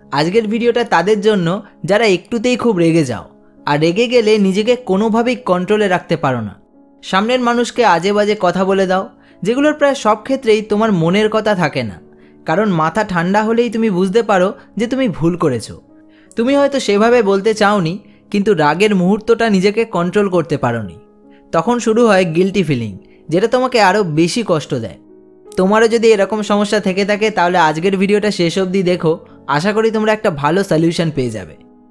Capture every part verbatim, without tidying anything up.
আজকের ভিডিওটা তাদের জন্য যারা একটুতেই খুব রেগে যাও আর রেগে গেলে নিজেকে কোনোভাবেই কন্ট্রোলে রাখতে পারো না। সামনের মানুষকে আজে বাজে কথা বলে দাও, যেগুলোর প্রায় সব ক্ষেত্রেই তোমার মনের কথা থাকে না, কারণ মাথা ঠান্ডা হলেই তুমি বুঝতে পারো যে তুমি ভুল করেছো। তুমি হয়তো সেভাবে বলতে চাওনি, কিন্তু রাগের মুহূর্তটা নিজেকে কন্ট্রোল করতে পারোনি। তখন শুরু হয় গিল্টি ফিলিং, যেটা তোমাকে আরও বেশি কষ্ট দেয়। তোমারও যদি এরকম সমস্যা থেকে থাকে তাহলে আজকের ভিডিওটা শেষ অবধি দেখো, আশা করি তোমরা একটা ভালো সলিউশন পেয়ে যাবে।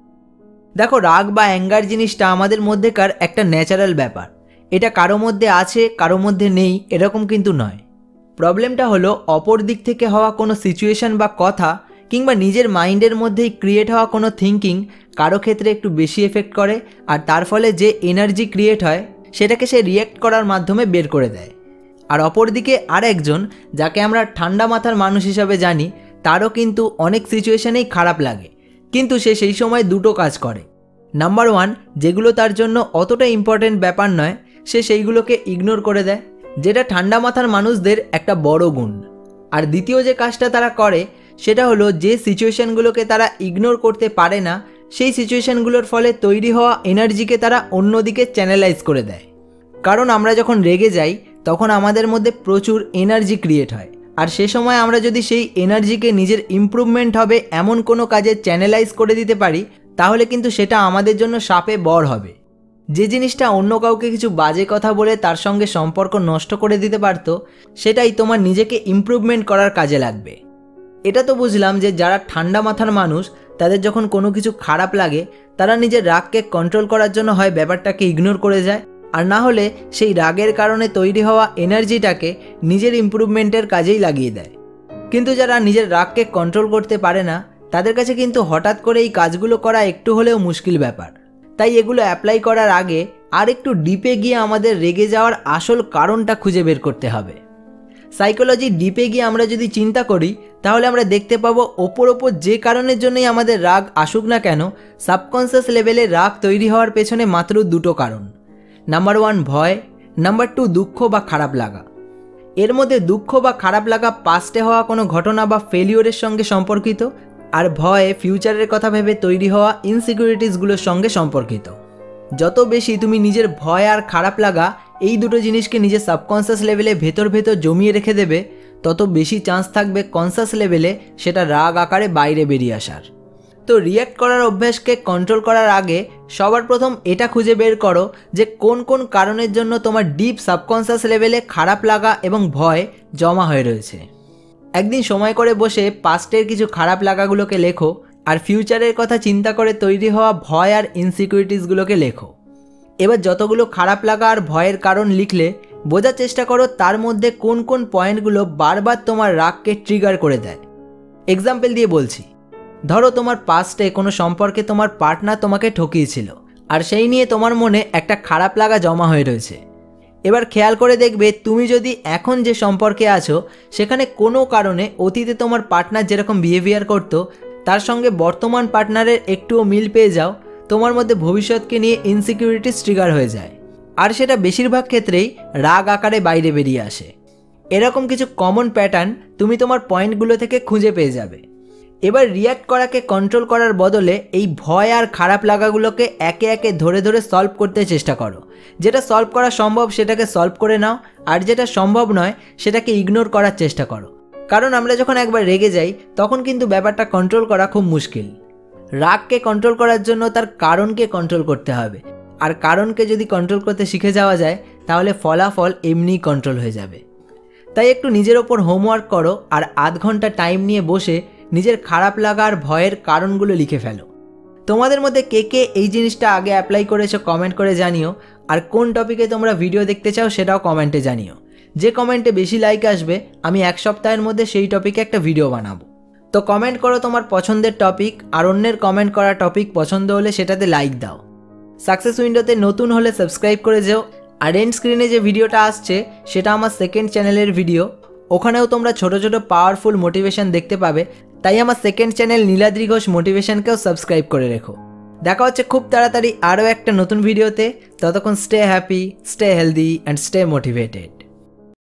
দেখো, রাগ বা অ্যাঙ্গার জিনিসটা আমাদের মধ্যেকার একটা ন্যাচারাল ব্যাপার। এটা কারো মধ্যে আছে কারো মধ্যে নেই এরকম কিন্তু নয়। প্রবলেমটা হলো অপর দিক থেকে হওয়া কোনো সিচুয়েশন বা কথা কিংবা নিজের মাইন্ডের মধ্যেই ক্রিয়েট হওয়া কোনো থিঙ্কিং কারো ক্ষেত্রে একটু বেশি এফেক্ট করে, আর তার ফলে যে এনার্জি ক্রিয়েট হয় সেটাকে সে রিয়্যাক্ট করার মাধ্যমে বের করে দেয়। আর অপরদিকে আর একজন, যাকে আমরা ঠান্ডা মাথার মানুষ হিসাবে জানি, তারও কিন্তু অনেক সিচুয়েশনেই খারাপ লাগে, কিন্তু সে সেই সময় দুটো কাজ করে। নাম্বার ওয়ান, যেগুলো তার জন্য অতটা ইম্পর্টেন্ট ব্যাপার নয় সে সেইগুলোকে ইগনোর করে দেয়, যেটা ঠান্ডা মাথার মানুষদের একটা বড় গুণ। আর দ্বিতীয় যে কাজটা তারা করে সেটা হলো যে সিচুয়েশনগুলোকে তারা ইগনোর করতে পারে না সেই সিচুয়েশনগুলোর ফলে তৈরি হওয়া এনার্জিকে তারা অন্যদিকে চ্যানেলাইজ করে দেয়। কারণ আমরা যখন রেগে যাই তখন আমাদের মধ্যে প্রচুর এনার্জি ক্রিয়েট হয়, আর সে সময় আমরা যদি সেই এনার্জিকে নিজের ইমপ্রুভমেন্ট হবে এমন কোনো কাজে চ্যানেলাইজ করে দিতে পারি তাহলে কিন্তু সেটা আমাদের জন্য শাপে বর হবে। যে জিনিসটা অন্য কাউকে কিছু বাজে কথা বলে তার সঙ্গে সম্পর্ক নষ্ট করে দিতে পারতো, সেটাই তোমার নিজেকে ইমপ্রুভমেন্ট করার কাজে লাগবে। এটা তো বুঝলাম যে যারা ঠান্ডা মাথার মানুষ তাদের যখন কোনো কিছু খারাপ লাগে তারা নিজের রাগকে কন্ট্রোল করার জন্য হয় ব্যাপারটাকে ইগনোর করে যায়, আর না হলে সেই রাগের কারণে তৈরি হওয়া এনার্জিটাকে নিজের ইমপ্রুভমেন্টের কাজেই লাগিয়ে দেয়। কিন্তু যারা নিজের রাগকে কন্ট্রোল করতে পারে না তাদের কাছে কিন্তু হঠাৎ করে এই কাজগুলো করা একটু হলেও মুশকিল ব্যাপার। তাই এগুলো অ্যাপ্লাই করার আগে আর একটু ডিপে গিয়ে আমাদের রেগে যাওয়ার আসল কারণটা খুঁজে বের করতে হবে। সাইকোলজি ডিপে গিয়ে আমরা যদি চিন্তা করি তাহলে আমরা দেখতে পাবো ওপর ওপর যে কারণের জন্যই আমাদের রাগ আসুক না কেন, সাবকনসিয়াস লেভেলে রাগ তৈরি হওয়ার পেছনে মাত্র দুটো কারণ। নাম্বার ওয়ান ভয়, নাম্বার টু দুঃখ বা খারাপ লাগা। এর মধ্যে দুঃখ বা খারাপ লাগা পাস্টে হওয়া কোনো ঘটনা বা ফেলিওরের সঙ্গে সম্পর্কিত, আর ভয় ফিউচারের কথা ভেবে তৈরি হওয়া ইনসিকিউরিটিসগুলোর সঙ্গে সম্পর্কিত। যত বেশি তুমি নিজের ভয় আর খারাপ লাগা এই দুটো জিনিসকে নিজের সাবকনসিয়াস লেভেলে ভেতর ভেতর জমিয়ে রেখে দেবে, তত বেশি চান্স থাকবে কনসিয়াস লেভেলে সেটা রাগ আকারে বাইরে বেরিয়ে আসার। তো রিয়্যাক্ট করার অভ্যাসকে কন্ট্রোল করার আগে সবার প্রথম এটা খুঁজে বের করো যে কোন কোন কারণের জন্য তোমার ডিপ সাবকনসিয়াস লেভেলে খারাপ লাগা এবং ভয় জমা হয়ে রয়েছে। একদিন সময় করে বসে পাস্টের কিছু খারাপ লাগাগুলোকে লেখো, আর ফিউচারের কথা চিন্তা করে তৈরি হওয়া ভয় আর ইনসিকিউরিটিসগুলোকে লেখো। এবার যতগুলো খারাপ লাগা আর ভয়ের কারণ লিখলে বোঝার চেষ্টা করো তার মধ্যে কোন কোন পয়েন্টগুলো বারবার তোমার রাগকে ট্রিগার করে দেয়। এক্সাম্পল দিয়ে বলছি, ধরো তোমার পাস্টে কোনো সম্পর্কে তোমার পার্টনার তোমাকে ঠকিয়েছিল, আর সেই নিয়ে তোমার মনে একটা খারাপ লাগা জমা হয়ে রয়েছে। এবার খেয়াল করে দেখবে তুমি যদি এখন যে সম্পর্কে আছো সেখানে কোনো কারণে অতীতে তোমার পার্টনার যেরকম বিহেভিয়ার করতো তার সঙ্গে বর্তমান পার্টনারের একটুও মিল পেয়ে যাও, তোমার মধ্যে ভবিষ্যৎকে নিয়ে ইনসিকিউরিটিস ট্রিগার হয়ে যায়, আর সেটা বেশিরভাগ ক্ষেত্রেই রাগ আকারে বাইরে বেরিয়ে আসে। এরকম কিছু কমন প্যাটার্ন তুমি তোমার পয়েন্টগুলো থেকে খুঁজে পেয়ে যাবে। এবার রিয়্যাক্ট করাকে কন্ট্রোল করার বদলে এই ভয় আর খারাপ লাগাগুলোকে একে একে ধরে ধরে সলভ করতে চেষ্টা করো। যেটা সলভ করা সম্ভব সেটাকে সলভ করে নাও, আর যেটা সম্ভব নয় সেটাকে ইগনোর করার চেষ্টা করো। কারণ আমরা যখন একবার রেগে যাই তখন কিন্তু ব্যাপারটা কন্ট্রোল করা খুব মুশকিল। রাগকে কন্ট্রোল করার জন্য তার কারণকে কন্ট্রোল করতে হবে, আর কারণকে যদি কন্ট্রোল করতে শিখে যাওয়া যায় তাহলে ফলাফল এমনিই কন্ট্রোল হয়ে যাবে। তাই একটু নিজের ওপর হোমওয়ার্ক করো, আর আধ ঘন্টা টাইম নিয়ে বসে নিজের খারাপ লাগা আর ভয়ের কারণগুলো লিখে ফেলো। তোমাদের মধ্যে কে কে এই জিনিসটা আগে অ্যাপ্লাই করেছো কমেন্ট করে জানিও, আর কোন টপিকে তোমরা ভিডিও দেখতে চাও সেটাও কমেন্টে জানিও। যে কমেন্টে বেশি লাইক আসবে আমি এক সপ্তাহের মধ্যে সেই টপিকে একটা ভিডিও বানাবো। তো কমেন্ট করো তোমার পছন্দের টপিক, আর অন্যের কমেন্ট করা টপিক পছন্দ হলে সেটাতে লাইক দাও। সাকসেস উইন্ডোতে নতুন হলে সাবস্ক্রাইব করে যেও। আর এন্ড স্ক্রিনে যে ভিডিওটা আসছে সেটা আমার সেকেন্ড চ্যানেলের ভিডিও, ওখানেও তোমরা ছোট ছোট পাওয়ারফুল মোটিভেশন দেখতে পাবে। তাই আমার সেকেন্ড চ্যানেল নীলাদ্রি ঘোষ মোটিভেশনকেও সাবস্ক্রাইব করে রেখো। দেখা হচ্ছে খুব তাড়াতাড়ি আরও একটা নতুন ভিডিওতে। ততক্ষণ stay happy, stay healthy and stay motivated.